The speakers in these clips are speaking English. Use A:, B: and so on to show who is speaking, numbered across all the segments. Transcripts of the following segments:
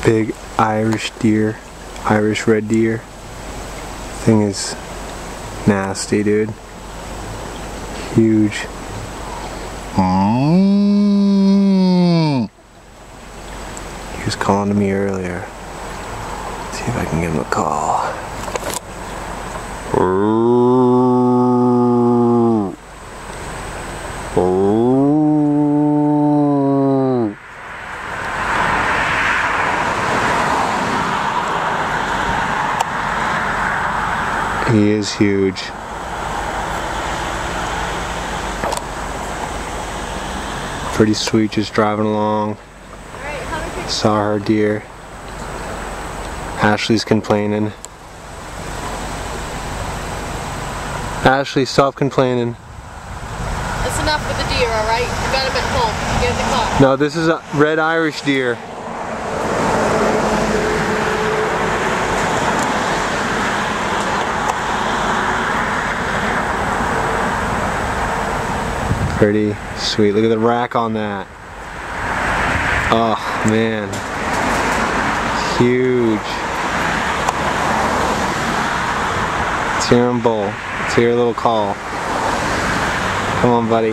A: Big Irish deer, Irish red deer. Thing is nasty, dude. Huge. He was calling to me earlier. Let's see if I can give him a call. He is huge. Pretty sweet, just driving along. Saw her deer. Ashley's complaining. Ashley, stop complaining.
B: That's enough with the deer, alright? You got him at home. Get in the car.
A: No, this is a red Irish deer. Pretty sweet. Look at the rack on that. Oh man. Huge. Let's hear him bull. Let's hear a little call. Come on, buddy.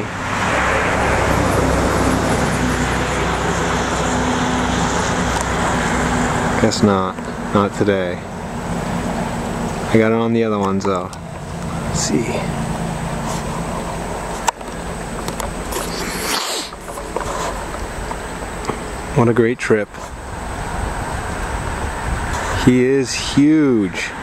A: Guess not. Not today. I got it on the other ones though. Let's see. What a great trip. He is huge.